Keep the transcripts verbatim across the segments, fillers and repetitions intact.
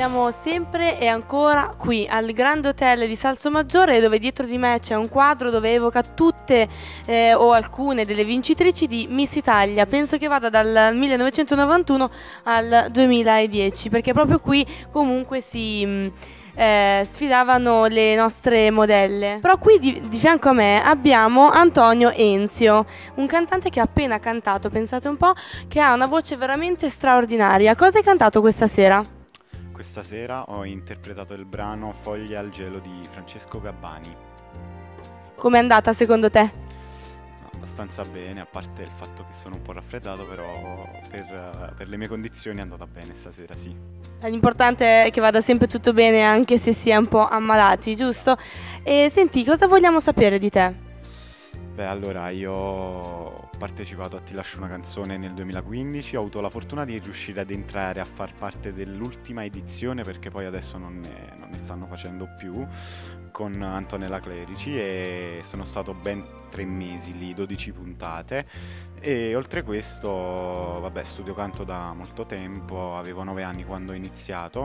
Siamo sempre e ancora qui al Grande Hotel di Salsomaggiore, dove dietro di me c'è un quadro dove evoca tutte eh, o alcune delle vincitrici di Miss Italia. Penso che vada dal millenovecentonovantuno al duemiladieci, perché proprio qui comunque si mh, eh, sfidavano le nostre modelle. Però qui di, di fianco a me abbiamo Antonio Enzio, un cantante che ha appena cantato, pensate un po', che ha una voce veramente straordinaria. Cosa hai cantato questa sera? Questa sera ho interpretato il brano Foglie al gelo di Francesco Gabbani. Com'è andata secondo te? Abbastanza bene, a parte il fatto che sono un po' raffreddato, però per, per le mie condizioni è andata bene stasera, sì. L'importante è che vada sempre tutto bene anche se si è un po' ammalati, giusto? E senti, cosa vogliamo sapere di te? Beh, allora, io ho partecipato a Ti lascio una canzone nel duemilaquindici, ho avuto la fortuna di riuscire ad entrare a far parte dell'ultima edizione, perché poi adesso non ne, non ne stanno facendo più, con Antonella Clerici, e sono stato ben tre mesi lì, dodici puntate, e oltre questo, vabbè, studio canto da molto tempo, avevo nove anni quando ho iniziato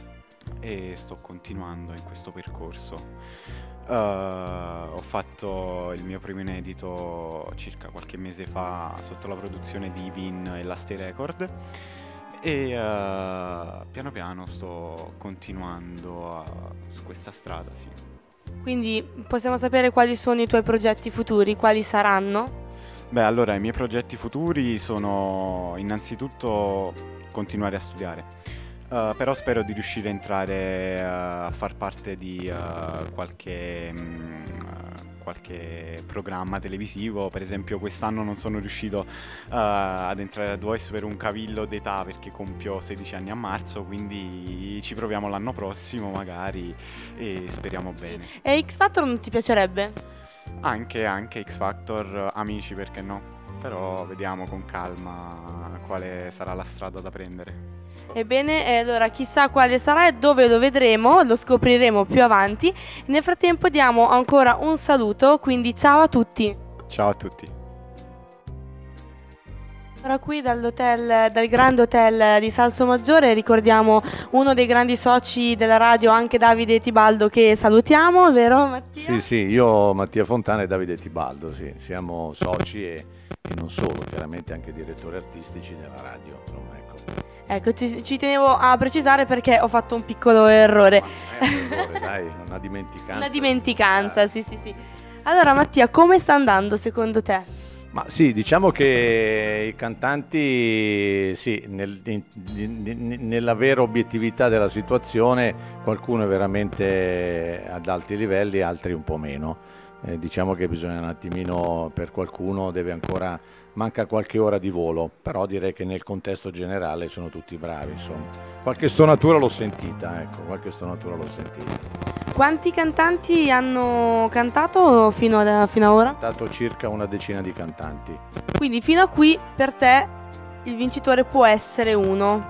e sto continuando in questo percorso. Uh, ho fatto il mio primo inedito circa qualche mese fa sotto la produzione di Vin e la Stay Record, e uh, piano piano sto continuando a, su questa strada, sì. Quindi possiamo sapere quali sono i tuoi progetti futuri, quali saranno? Beh, allora, i miei progetti futuri sono innanzitutto continuare a studiare. Uh, però spero di riuscire a entrare uh, a far parte di uh, qualche, um, uh, qualche programma televisivo. Per esempio quest'anno non sono riuscito uh, ad entrare a The Voice per un cavillo d'età, perché compio sedici anni a marzo, quindi ci proviamo l'anno prossimo magari e speriamo bene. E X Factor non ti piacerebbe? Anche, anche X Factor, Amici, perché no? Però vediamo con calma quale sarà la strada da prendere. Ebbene, eh, allora chissà quale sarà e dove lo vedremo, lo scopriremo più avanti. Nel frattempo diamo ancora un saluto, quindi ciao a tutti. Ciao a tutti. Ora qui dall'hotel, dal Grande Hotel di Salsomaggiore ricordiamo uno dei grandi soci della radio, anche Davide Tibaldo, che salutiamo, vero Mattia? Sì, sì, io, Mattia Fontana e Davide Tibaldo, sì, siamo soci e, e non solo, chiaramente anche direttori artistici della radio, insomma, ecco. Ecco, ci, ci tenevo a precisare perché ho fatto un piccolo errore. Ma è un errore, dai, una dimenticanza. Una dimenticanza, sì, sì, sì. Allora Mattia, come sta andando secondo te? Ma sì, diciamo che i cantanti, sì, nel, in, in, nella vera obiettività della situazione, qualcuno è veramente ad alti livelli, altri un po' meno. Eh, diciamo che bisogna un attimino, per qualcuno deve ancora, manca qualche ora di volo, però direi che nel contesto generale sono tutti bravi, insomma. Qualche stonatura l'ho sentita, ecco, qualche stonatura l'ho sentita. Quanti cantanti hanno cantato fino ad, fino ad ora? Ho cantato circa una decina di cantanti. Quindi fino a qui per te il vincitore può essere uno?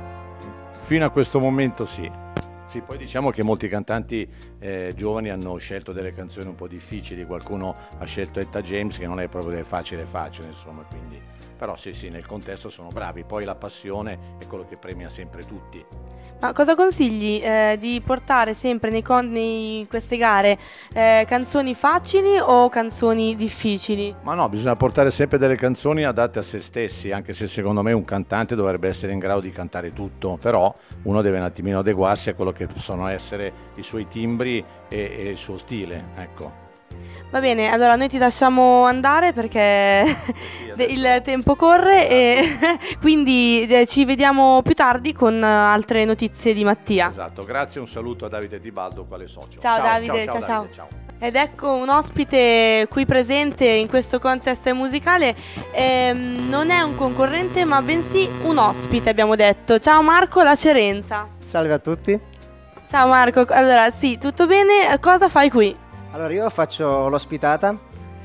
Fino a questo momento sì. Sì, poi diciamo che molti cantanti eh, giovani hanno scelto delle canzoni un po' difficili, qualcuno ha scelto Etta James, che non è proprio facile facile, insomma, quindi. Però sì, sì, nel contesto sono bravi, poi la passione è quello che premia sempre tutti. Ma cosa consigli eh, di portare sempre nei, con nei queste gare eh, canzoni facili o canzoni difficili? Ma no, bisogna portare sempre delle canzoni adatte a se stessi, anche se secondo me un cantante dovrebbe essere in grado di cantare tutto, però uno deve un attimino adeguarsi a quello che possono essere i suoi timbri e, e il suo stile, ecco. Va bene, allora noi ti lasciamo andare perché sì, il tempo corre, esatto. E quindi eh, ci vediamo più tardi con altre notizie di Mattia. Esatto, grazie, un saluto a Davide Tibaldo, quale socio. Ciao, ciao Davide, ciao ciao, ciao, Davide, ciao. Ed ecco un ospite qui presente in questo contest musicale, ehm, non è un concorrente ma bensì un ospite, abbiamo detto. Ciao Marco La Cerenza. Salve a tutti. Ciao Marco, allora sì, tutto bene, cosa fai qui? Allora io faccio l'ospitata,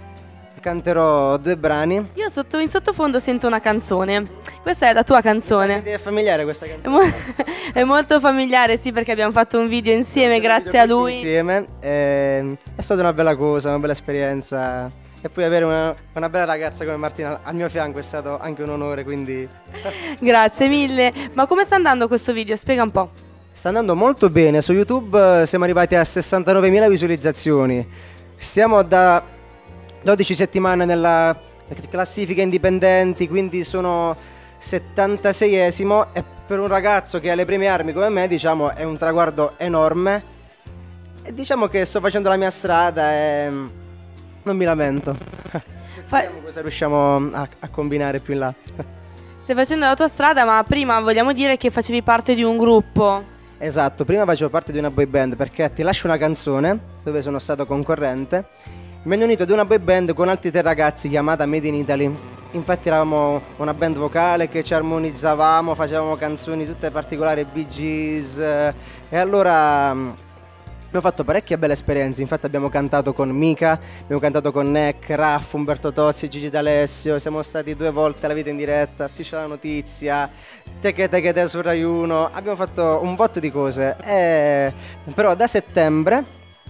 canterò due brani. Io sotto, in sottofondo sento una canzone, questa è la tua canzone. È familiare questa canzone? È molto familiare, sì, perché abbiamo fatto un video insieme grazie a lui. Insieme, è, è stata una bella cosa, una bella esperienza. E poi avere una, una bella ragazza come Martina al mio fianco è stato anche un onore, quindi. Grazie mille, ma come sta andando questo video? Spiega un po'. Sta andando molto bene, su YouTube eh, siamo arrivati a sessantanovemila visualizzazioni. Stiamo da dodici settimane nella classifica indipendenti, quindi sono settantaseiesimo e per un ragazzo che ha le prime armi come me, diciamo, è un traguardo enorme. E diciamo che sto facendo la mia strada e non mi lamento. Vediamo cosa riusciamo a, a combinare più in là. Stai facendo la tua strada, ma prima vogliamo dire che facevi parte di un gruppo. Esatto, prima facevo parte di una boy band perché Ti lascio una canzone, dove sono stato concorrente. Mi hanno unito ad una boy band con altri tre ragazzi chiamata Made in Italy. Infatti eravamo una band vocale che ci armonizzavamo, facevamo canzoni tutte particolari, Bee Gees. E allora mh, abbiamo fatto parecchie belle esperienze. Infatti abbiamo cantato con Mika, abbiamo cantato con Neck, Raff, Umberto Tozzi, Gigi D'Alessio. Siamo stati due volte alla vita in diretta, Striscia la notizia, Teche Teche Te su Rai uno. Abbiamo fatto un botto di cose. E... però da settembre,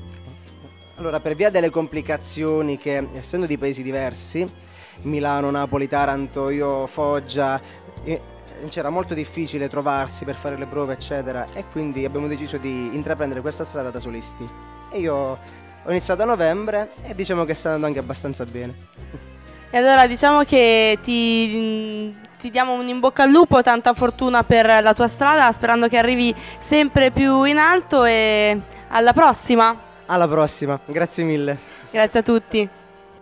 allora per via delle complicazioni che essendo di paesi diversi, Milano, Napoli, Taranto, io Foggia, c'era molto difficile trovarsi per fare le prove eccetera, e quindi abbiamo deciso di intraprendere questa strada da solisti. E io ho iniziato a novembre e diciamo che sta andando anche abbastanza bene. E allora diciamo che ti, ti diamo un in bocca al lupo, tanta fortuna per la tua strada, sperando che arrivi sempre più in alto, e alla prossima. Alla prossima, grazie mille. Grazie a tutti.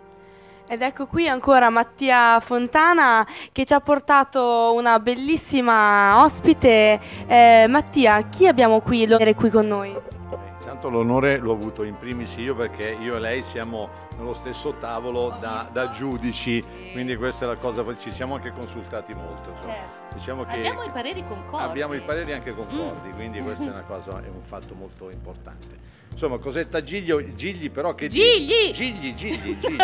Ed ecco qui ancora Mattia Fontana che ci ha portato una bellissima ospite. Eh, Mattia, chi abbiamo qui? L'onore qui con noi. Intanto l'onore l'ho avuto in primis io, perché io e lei siamo nello stesso tavolo da, da giudici, quindi questa è la cosa, ci siamo anche consultati molto. Certo. Diciamo che abbiamo i pareri concordi. Abbiamo i pareri anche concordi, Mm. quindi questa è una cosa, è un fatto molto importante. Insomma, Cosetta Giglio, Gigli però che Gigli! Gigli, Gigli, Gigli.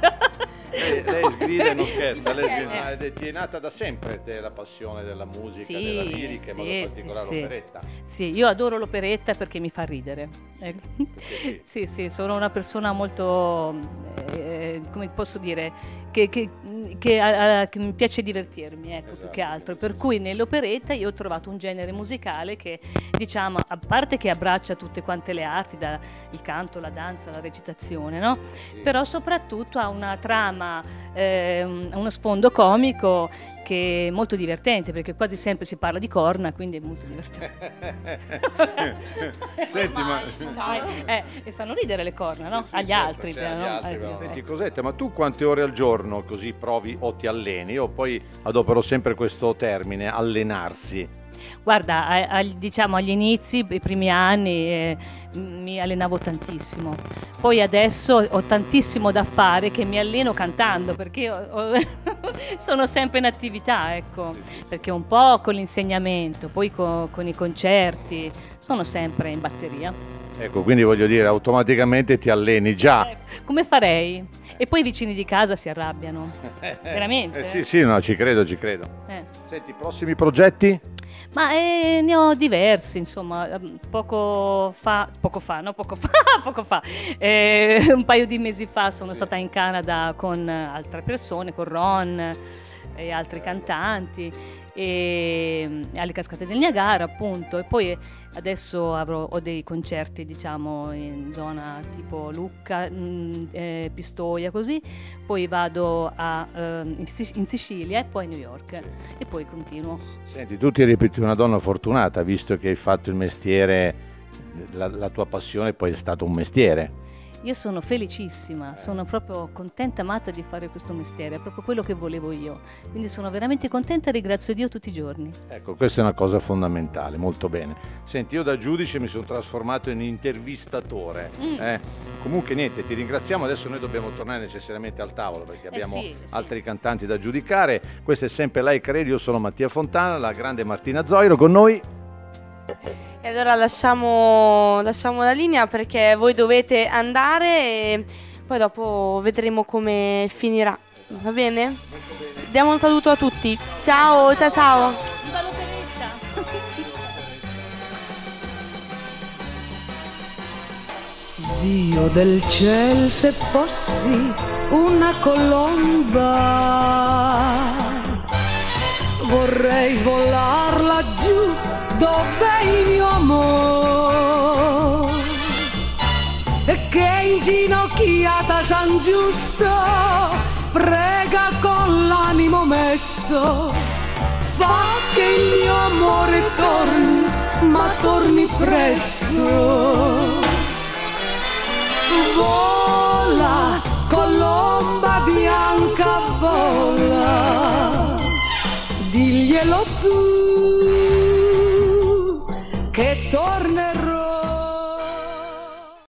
lei, lei sgrida e non scherza, lei sgrida, eh. Ti è nata da sempre te la passione della musica, Sì, della lirica, sì, in modo particolare sì, sì. l'operetta. Sì, io adoro l'operetta perché mi fa ridere. Ecco. Sì. Sì, sì, sono una persona molto, eh, come posso dire, che, che, che, a- a- che mi piace divertirmi, ecco, più che Esatto, altro. sì, Per sì. cui nell'operetta io ho trovato un genere musicale che, diciamo, a parte che abbraccia tutte quante le arti, dal canto, la danza, la recitazione, no? Sì. Però soprattutto ha una trama, eh, un- uno sfondo comico che è molto divertente, perché quasi sempre si parla di corna, quindi è molto divertente. Senti, ma... Eh, e fanno ridere le corna, no? Sì, sì, Agli certo, altri. cioè, però, agli no? altri, Eh, però. eh. Senti, Cosetta, ma tu quante ore al giorno così provi o ti alleni? Io poi adopero sempre questo termine, allenarsi. Guarda, a- a- diciamo agli inizi, i primi anni, eh, mi allenavo tantissimo. Poi adesso ho tantissimo da fare, che mi alleno cantando, perché ho- ho- sono sempre in attività, ecco. Perché un po' con l'insegnamento, poi co- con i concerti, sono sempre in batteria. Ecco, quindi voglio dire, automaticamente ti alleni già. Ecco, come farei? E poi i vicini di casa si arrabbiano. Veramente? Eh, sì, sì, no, ci credo, ci credo. Eh. Senti, prossimi progetti? Ma eh, ne ho diversi, insomma, ehm, poco fa, poco fa, no, poco fa, poco fa, eh, un paio di mesi fa sono stata in Canada con altre persone, con Ron e altri cantanti, e alle Cascate del Niagara, appunto, e poi adesso avrò, ho dei concerti, diciamo, in zona tipo Lucca, mh, eh, Pistoia, così, poi vado a, ehm, in Sic- in Sicilia e poi a New York, e poi continuo. Senti, tu ti ripeti una donna fortunata, visto che hai fatto il mestiere, la, la tua passione poi è stato un mestiere. Io sono felicissima, sono proprio contenta, matta di fare questo mestiere, è proprio quello che volevo io. Quindi sono veramente contenta e ringrazio Dio tutti i giorni. Ecco, questa è una cosa fondamentale, molto bene. Senti, io da giudice mi sono trasformato in intervistatore. Mm. eh. Comunque niente, ti ringraziamo, adesso noi dobbiamo tornare necessariamente al tavolo perché abbiamo sì, sì. altri cantanti da giudicare. Questo è sempre Like Radio, io sono Mattia Fontana, la grande Martina Zoiro con noi. E allora lasciamo, lasciamo la linea perché voi dovete andare e poi dopo vedremo come finirà. Va bene? Diamo un saluto a tutti. Ciao, ciao, ciao. Viva l'operetta! Dio del ciel, se fossi una colomba, vorrei volar laggiù dove il mio amore ginocchiata San Giusto, prega con l'animo mesto, fa che il mio amore torni, ma torni presto. Vola, colomba bianca, vola, diglielo tu.